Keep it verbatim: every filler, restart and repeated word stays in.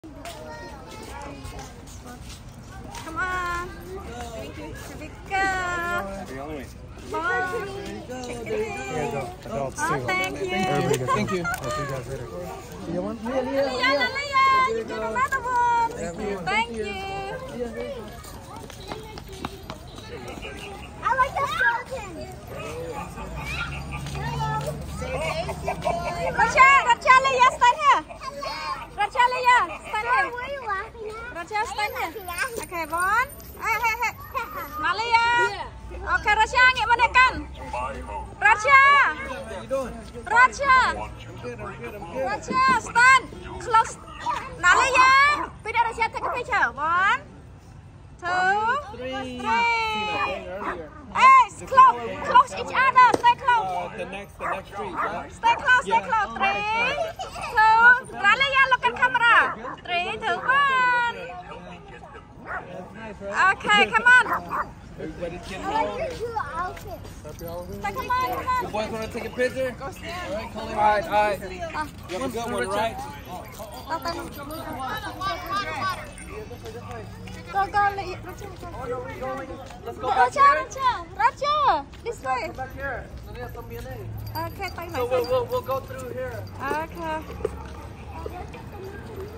Come on. Thank you. Here we go. Bye. Here you go. Adults too. Oh, thank you. Everybody gets thank you. I'll see you guys later. See you one? Leah, Leah, Leah, you get another one. Thank you. Thank you. I like the skeleton. Racha, Racha, Leah, stand here. Racha, Leah, stand here. What are you laughing at? Racha, stand here. Okay, one. Hey, hey, hey. Now, Leah. Okay, Racha, get mana kan? Racha. Racha. Racha, stand. Close. Now, Leah. Put that Racha, take a picture. One, two, three. Hey, close, close each other. Stay close. Uh, the next, the next street. Yeah? Stay close, stay close. Three, two. Now, Leah, look at camera. Three, two, one. Okay, come on. Everybody's getting I like along. your two outfits. Stay, come on, come on. You boys want to take a picture? All right, Colin. All right, all right. You have a good one, right? Go, go, Leah. Racha, go. Let's go Racha, back here. Racha, Racha. This way. Come back here. So there's some B N A. Okay, bye, So bye. we'll, we'll, we'll go through here. Okay.